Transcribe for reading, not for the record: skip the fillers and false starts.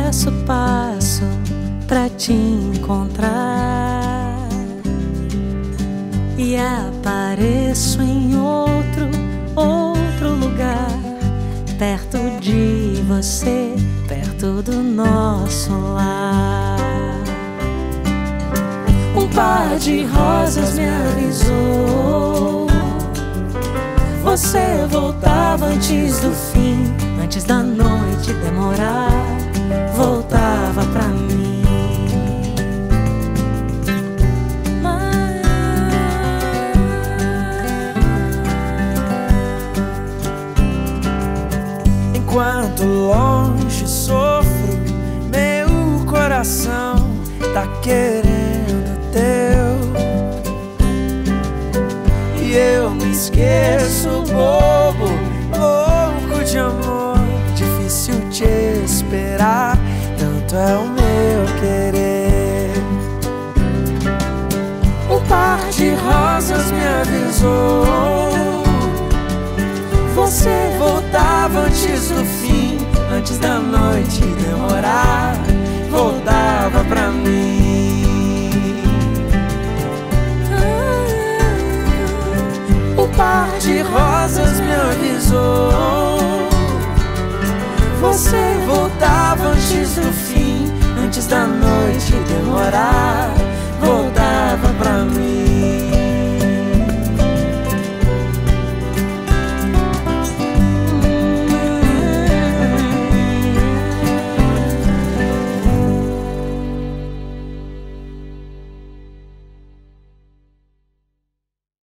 passo, passo pra te encontrar e apareço em outro lugar, perto de você, perto do nosso lar. Um par de rosas me avisou, você voltava antes do fim, antes da noite demorar, voltava pra mim. Enquanto longe sofro, meu coração tá querendo teu, e eu me esqueço, bobo, louco de amor. Difícil te esperar, tanto é o meu querer. Um par de rosas me avisou, você voltava antes do fim, antes da noite demorar, voltava pra mim. O par de rosas me avisou, você voltava antes do fim, antes da noite demorar,